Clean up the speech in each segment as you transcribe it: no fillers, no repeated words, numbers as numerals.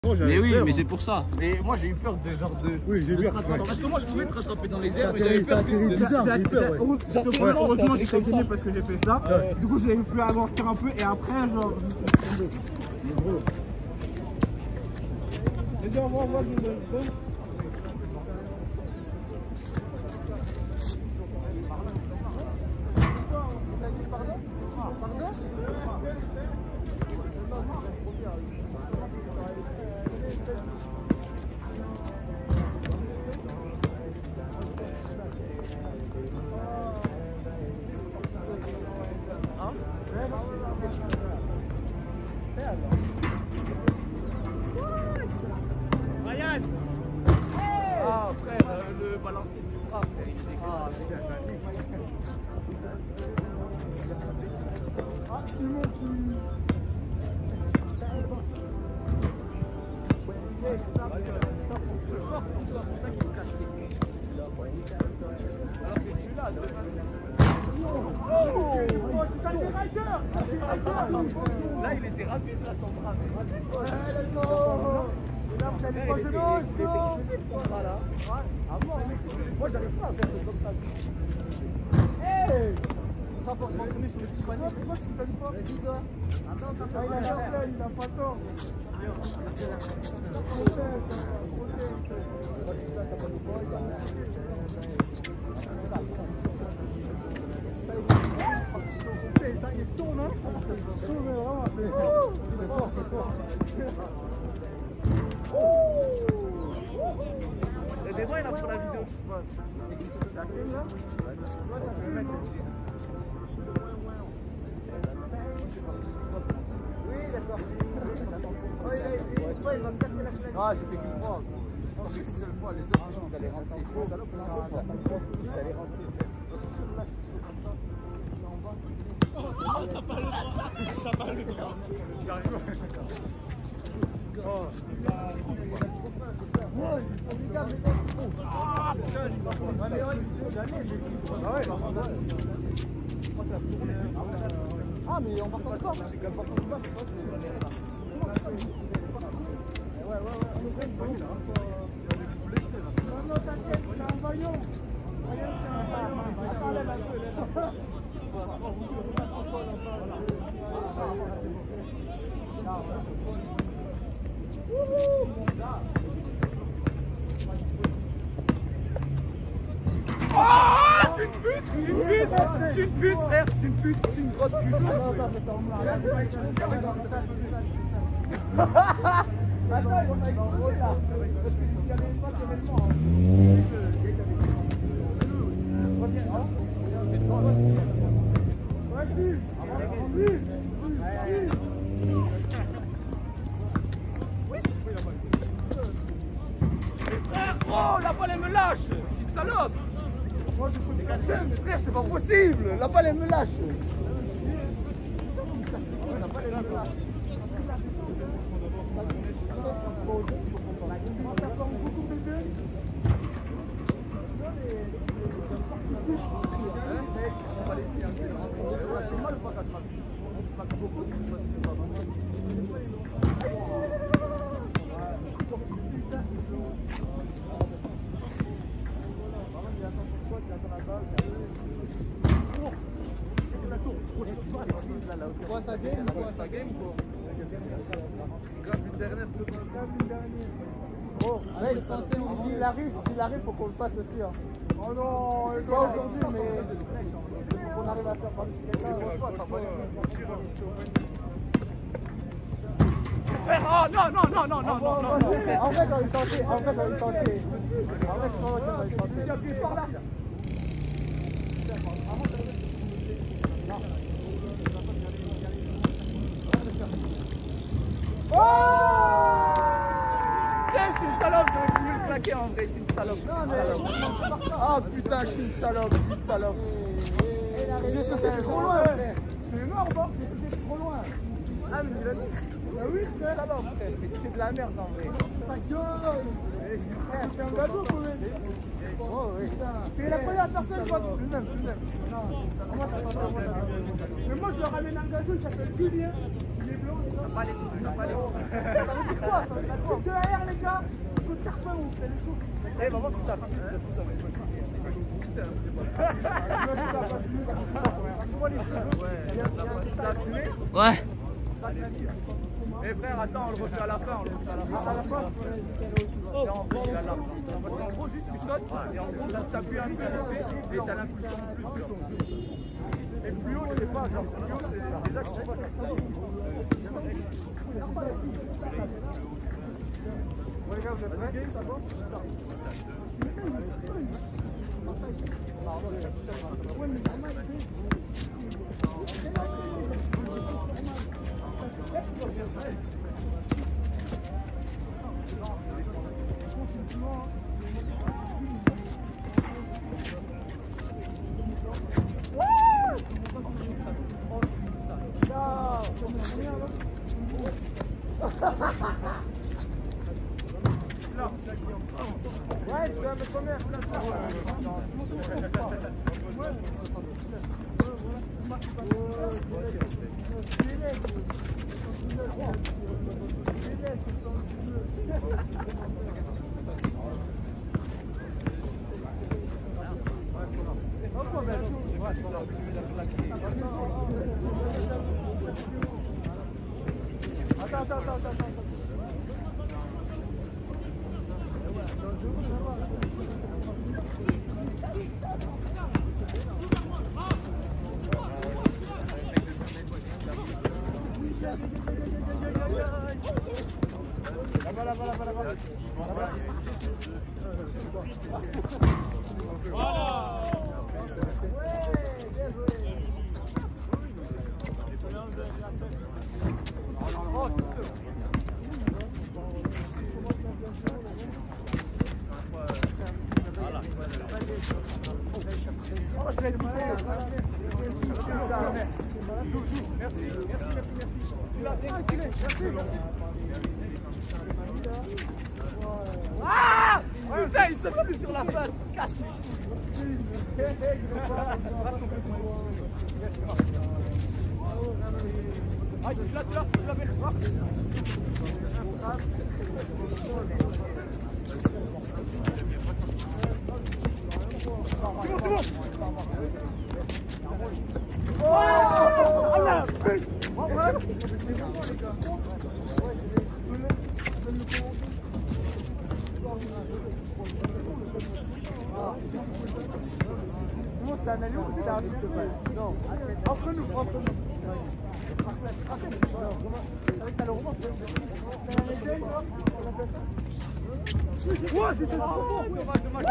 Mais oui, mais c'est pour ça. Et moi j'ai eu peur de genre de. Oui, j'ai eu peur. Parce que moi je pouvais te rattraper dans les airs. T'as atterri bizarre, j'ai eu peur. Heureusement que j'ai gagné parce que j'ai fait ça. Du coup j'ai pu amortir un peu et après genre. J'ai dit au revoir, Ryan. Ah frère, le balancer du frappe, il était ah, Simon qui... C'est ça qui me cache les pieds. Alors que celui-là, oh, c'est un dérailleur. Là, il était rapide, là, son bras. Let's go. Et là, vous allez pas genoux, let's go. Voilà. Moi, j'arrive pas à faire comme ça. Hey. Ça pour m'entraîner sur le petit panier. Pourquoi tu t'aimes pas? Vas-y, toi. Attends, il a la flemme, il a pas tort. Il tourne, hein? Il tourne, vraiment, c'est fort, c'est fort. Et des fois, il a pour la vidéo qui se passe. Ça filme là? Ouais, ça filme. Oui, d'accord. Il va me casser la fenêtre. Ah, j'ai fait qu'une fois. J'ai fait qu'une seule fois. Les autres, c'est qu'ils allaient rentrer. Je suis salope, ils allaient rentrer. Là, je suis chaud comme ça. Oh, t'as pas le droit. T'as pas le droit. J'y arrive. Oh. Ah mais on va pas sport, c'est comme ça qu'on se passe, c'est non, t'inquiète, c'est un vaillant. Attends, lève un peu, lève un peu. Ah, c'est une pute, c'est une pute, c'est une pute, frère, c'est une pute, c'est une grosse pute. Attends, oh, la balle elle me lâche, je suis une salope. Moi je fais des casquettes, frère, c'est pas possible. La balle elle me lâche. La balle elle me lâche. Ça forme beaucoup bébé. Quoi ça game ou quoi? Ça game ou quoi? Grave une dernière, s'il te plaît. Oh, allez, s'il arrive, faut qu'on le fasse aussi. Hein. Oh non, pas aujourd'hui, mais faut qu'on arrive à faire par-dessus quelqu'un. Oh non. En vrai, j'aurais tenté. J'ai appuyé fort là. Oh! Je suis une salope, j'aurais voulu le claquer en vrai, je suis une salope. Ah putain, je suis une salope, J'ai sauté trop loin, frère. C'est énorme, hein? J'ai sauté trop loin. Ah, mais tu l'as dit? Bah oui, c'est une salope, frère. Mais c'était de la merde en vrai. Ta gueule! C'est un gâteau, quand même. Oh oui. T'es la première personne, toi, tu le même. Non, mais moi, je leur ramène un gâteau, il s'appelle Julien. Il est blanc, pas les coups, ça va pas les coups. Ça veut dire quoi? Ça veut dire quoi? Derrière les gars, il faut tarpin, on fait les choses. Eh, maman, si ça fait, ça va être Ouais. Eh frère, attends, on le refait à la fin, Parce qu'en gros, juste tu sautes, et en gros, tu t'appuies un peu et t'as l'impulsion plus sur ton jeu. Et plus haut, je sais pas, genre plus haut, c'est déjà, je sais pas. Bon les gars, vous êtes prêts? Ça va? Ouais, tu vas mettre combien? Attends. Merci. Ah putain, il s'est pas mis sur la face. Cache-lui. Ah, tu l'as C'est bon. Sinon, c'est un allié ou c'est un arbitre? Non, entre nous. Ouais, c'est ça. Dommage.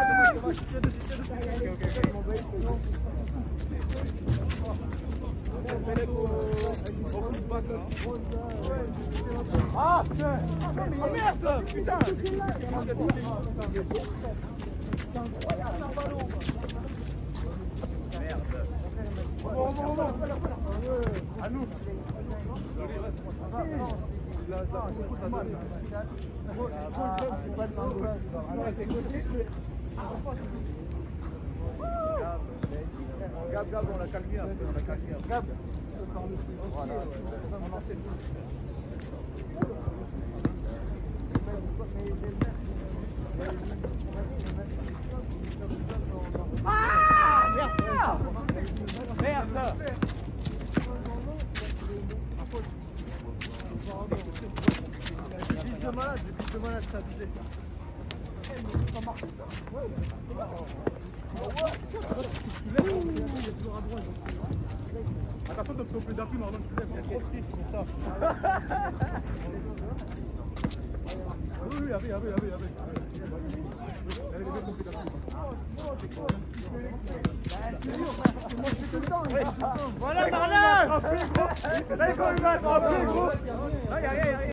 Ah putain! Oh merde! Putain! C'est incroyable un ballon! Merde! Bon. À nous! Gab, on l'a calmé après, Gab! Voilà, on enseigne tous. Ah merde! J'ai piste de malade, ça abusé. Ça marche ça. Attention de te d'appui, mais tu lèves. Il y a trop petit, c'est ça. Oui, avec. Les deux sont plus d'appui. Voilà, Marlin! Là, il va gros!